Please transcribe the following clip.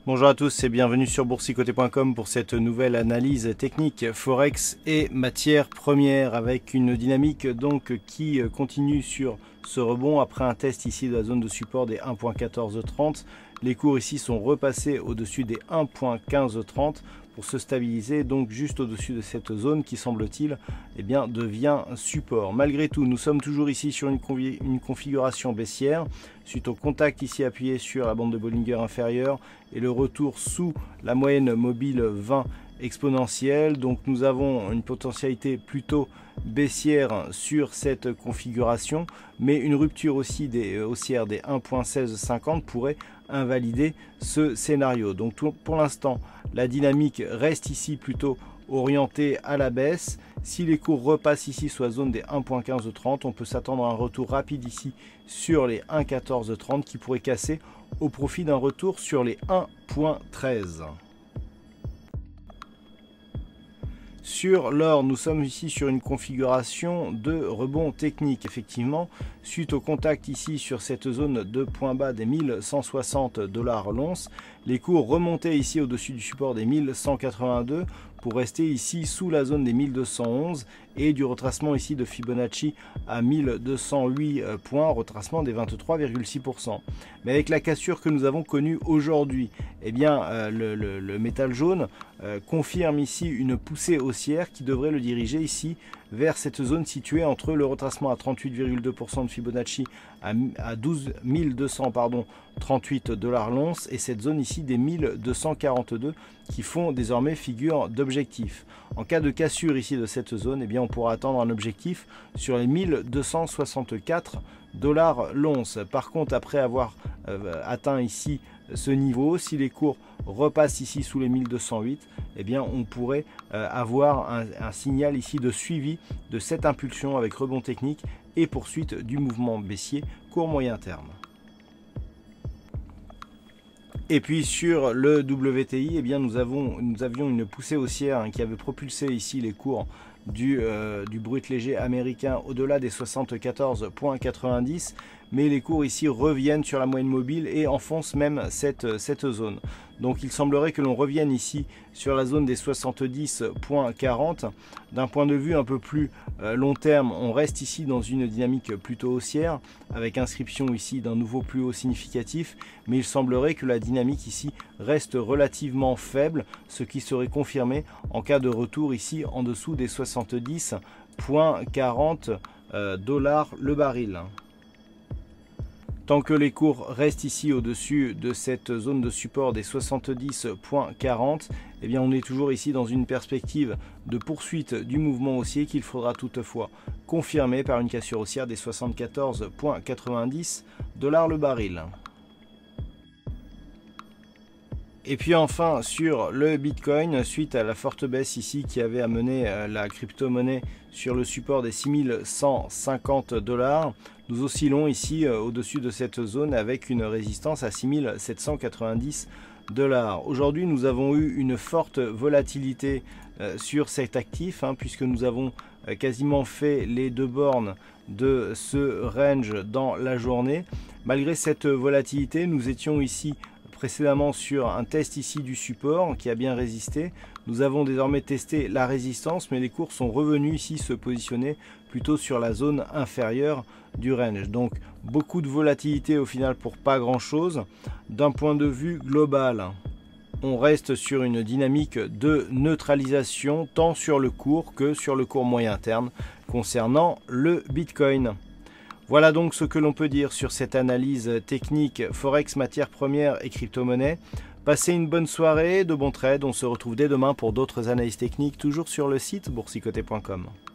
Bonjour à tous et bienvenue sur boursicoté.com pour cette nouvelle analyse technique Forex et matières premières avec une dynamique donc qui continue sur ce rebond après un test ici de la zone de support des 1.1430. Les cours ici sont repassés au-dessus des 1.1530 pour se stabiliser donc juste au-dessus de cette zone qui semble-t-il devient support. Malgré tout, nous sommes toujours ici sur une configuration baissière suite au contact ici appuyé sur la bande de Bollinger inférieure et le retour sous la moyenne mobile 20 exponentielle. Donc nous avons une potentialité plutôt baissière sur cette configuration, mais une rupture aussi haussière des 1.1650 pourrait invalider ce scénario. Donc pour l'instant, la dynamique reste ici plutôt orientée à la baisse. Si les cours repassent ici sur la zone des 1.1530, on peut s'attendre à un retour rapide ici sur les 1.1430 qui pourrait casser au profit d'un retour sur les 1.13. Sur l'or, nous sommes ici sur une configuration de rebond technique, effectivement, suite au contact ici sur cette zone de point bas des 1160 $ l'once. Les cours remontaient ici au-dessus du support des 1182 pour rester ici sous la zone des 1211 et du retracement ici de Fibonacci à 1208 points, retracement des 23,6%. Mais avec la cassure que nous avons connue aujourd'hui, le métal jaune confirme ici une poussée haussière qui devrait le diriger ici vers cette zone située entre le retracement à 38,2% de Fibonacci à 12 238 $ l'once et cette zone ici des 1242 qui font désormais figure d'objectif. En cas de cassure ici de cette zone, on pourra attendre un objectif sur les 1264 $ l'once. Par contre, après avoir atteint ici ce niveau, si les cours repassent ici sous les 1208, on pourrait avoir un signal ici de suivi de cette impulsion avec rebond technique et poursuite du mouvement baissier court moyen terme. Et puis sur le WTI, nous avions une poussée haussière qui avait propulsé ici les cours du brut léger américain au-delà des 74,90, mais les cours ici reviennent sur la moyenne mobile et enfoncent même cette zone. Donc il semblerait que l'on revienne ici sur la zone des 70,40. D'un point de vue un peu plus long terme, on reste ici dans une dynamique plutôt haussière avec inscription ici d'un nouveau plus haut significatif, mais il semblerait que la dynamique ici reste relativement faible, ce qui serait confirmé en cas de retour ici en dessous des 70,40 $ le baril. Tant que les cours restent ici au-dessus de cette zone de support des 70,40, on est toujours ici dans une perspective de poursuite du mouvement haussier qu'il faudra toutefois confirmer par une cassure haussière des 74,90 $ le baril. Et puis enfin sur le Bitcoin, suite à la forte baisse ici qui avait amené la crypto-monnaie sur le support des 6150 $, nous oscillons ici au-dessus de cette zone avec une résistance à 6790 $. Aujourd'hui, nous avons eu une forte volatilité sur cet actif, puisque nous avons quasiment fait les deux bornes de ce range dans la journée. Malgré cette volatilité, nous étions ici précédemment sur un test ici du support qui a bien résisté. Nous avons désormais testé la résistance, mais les cours sont revenus ici se positionner plutôt sur la zone inférieure du range. Donc beaucoup de volatilité au final pour pas grand chose. D'un point de vue global, on reste sur une dynamique de neutralisation tant sur le court que sur le court moyen terme concernant le Bitcoin. Voilà donc ce que l'on peut dire sur cette analyse technique Forex, matières premières et crypto-monnaie. Passez une bonne soirée, de bons trades. On se retrouve dès demain pour d'autres analyses techniques, toujours sur le site boursicoté.com.